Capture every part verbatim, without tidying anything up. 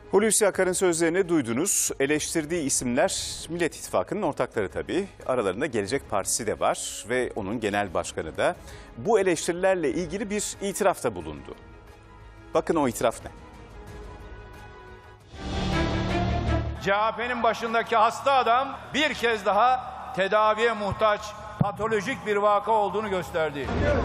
Hulusi Akar'ın sözlerini duydunuz. Eleştirdiği isimler Millet İttifakı'nın ortakları tabii. Aralarında Gelecek Partisi de var ve onun genel başkanı da. Bu eleştirilerle ilgili bir itirafta bulundu. Bakın o itiraf ne? C H P'nin başındaki hasta adam bir kez daha tedaviye muhtaç patolojik bir vaka olduğunu gösterdi.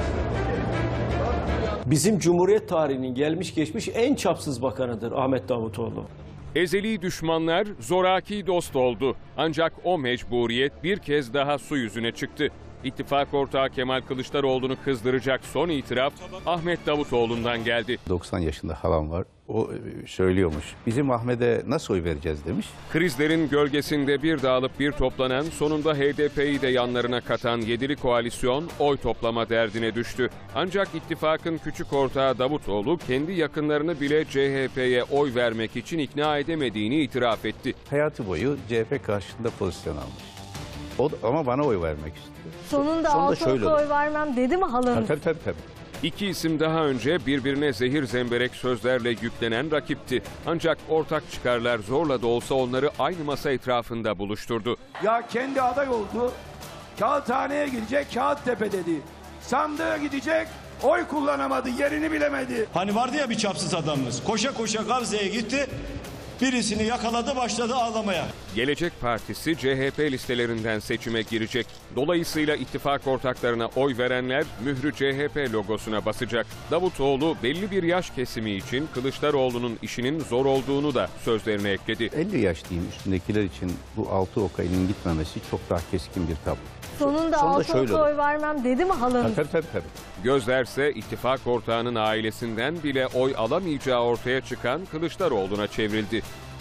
Bizim Cumhuriyet tarihinin gelmiş geçmiş en çapsız bakanıdır Ahmet Davutoğlu. Ezeli düşmanlar zoraki dost oldu. Ancak o mecburiyet bir kez daha su yüzüne çıktı. İttifak ortağı Kemal Kılıçdaroğlu'nu kızdıracak son itiraf Ahmet Davutoğlu'ndan geldi. doksan yaşında halam var. O söylüyormuş. Bizim Ahmet'e nasıl oy vereceğiz demiş. Krizlerin gölgesinde bir dağılıp bir toplanan, sonunda H D P'yi de yanlarına katan yedili koalisyon oy toplama derdine düştü. Ancak ittifakın küçük ortağı Davutoğlu kendi yakınlarını bile C H P'ye oy vermek için ikna edemediğini itiraf etti. Hayatı boyu C H P karşısında pozisyon almış. O da, ama bana oy vermek istiyor. Sonunda, Sonunda Altınok'a oy vermem dedi mi halın? Tabii tabii tabii. İki isim daha önce birbirine zehir zemberek sözlerle yüklenen rakipti. Ancak ortak çıkarlar zorla da olsa onları aynı masa etrafında buluşturdu. Ya kendi aday oldu, Kağıthane'ye gidecek, Kağıttepe dedi. Sandığa gidecek, oy kullanamadı, yerini bilemedi. Hani vardı ya bir çapsız adamımız, koşa koşa Gazze'ye gitti, birisini yakaladı başladı ağlamaya. Gelecek Partisi C H P listelerinden seçime girecek. Dolayısıyla ittifak ortaklarına oy verenler mührü C H P logosuna basacak. Davutoğlu belli bir yaş kesimi için Kılıçdaroğlu'nun işinin zor olduğunu da sözlerine ekledi. elli yaş diyeyim üstündekiler için bu altı oka elinin gitmemesi çok daha keskin bir tablo. Sonunda, Sonunda Altınok'a oy vermem dedi mi halın? Tabii tabii tabii. Gözlerse ittifak ortağının ailesinden bile oy alamayacağı ortaya çıkan Kılıçdaroğlu'na çevrildi.